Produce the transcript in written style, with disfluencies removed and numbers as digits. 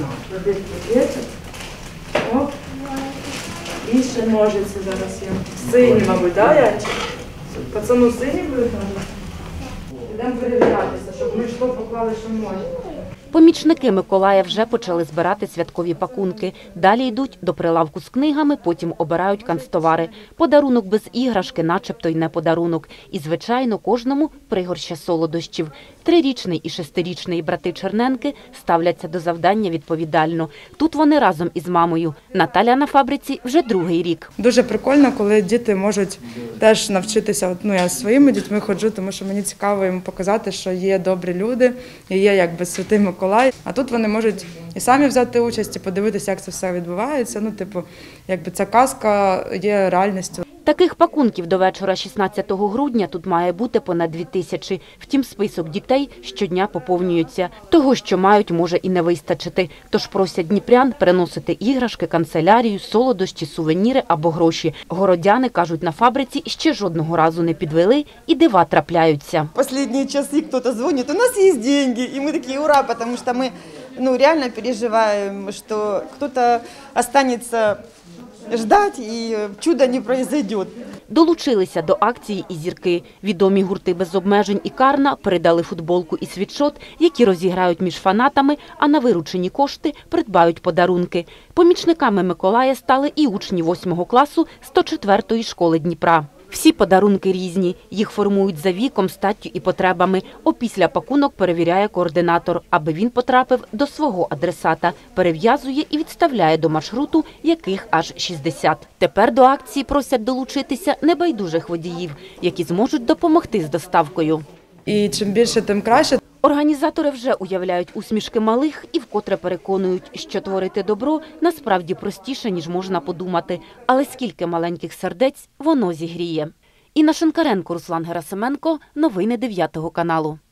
Клади пакетик. Оп. І ще ножиці зараз є. Сині, мабуть, так, Янчик? Пацану сині будуть ножиці? Йдемо перевірятися, щоб ми що поклали, що можна. Помічники Миколая вже почали збирати святкові пакунки. Далі йдуть до прилавку з книгами, потім обирають канцтовари. Подарунок без іграшки начебто й не подарунок. І, звичайно, кожному пригорща солодощів. 3-річний і 6-річний брати Черненки ставляться до завдання відповідально. Тут вони разом із мамою. Наталя на фабриці вже другий рік. Дуже прикольно, коли діти можуть теж навчитися. Я зі своїми дітьми ходжу, тому що мені цікаво їм показати, що є добрі люди, і є якби Святий Миколай. А тут вони можуть і самі взяти участь, і подивитися, як це все відбувається. Якби ця казка є реальністю. Таких пакунків до вечора 16 грудня тут має бути понад 2000. Втім, список дітей щодня поповнюється. Того, що мають, може і не вистачити. Тож просять дніпрян приносити іграшки, канцелярію, солодощі, сувеніри або гроші. Городяни, кажуть, на фабриці ще жодного разу не підвели і дива трапляються. Останні часи хтось дзвонить, у нас є гроші, і ми такі ура, тому що ми реально переживаємо, що хтось залишиться ждать, і чудо не произойдет. Долучилися до акції і зірки. Відомі гурти «Без обмежень» і «Карна» передали футболку і світшот, які розіграють між фанатами, а на виручені кошти придбають подарунки. Помічниками Миколая стали і учні 8 класу 104-ї школи Дніпра. Всі подарунки різні. Їх формують за віком, статтю і потребами. Опісля пакунок перевіряє координатор, аби він потрапив до свого адресата. Перев'язує і відставляє до маршруту, яких аж 60. Тепер до акції просять долучитися небайдужих водіїв, які зможуть допомогти з доставкою. І чим більше, тим краще. Організатори вже уявляють усмішки малих і вкотре переконують, що творити добро насправді простіше, ніж можна подумати. Але скільки маленьких сердець воно зігріє. Інна Шинкаренко, Руслан Герасименко. Новини 9 каналу.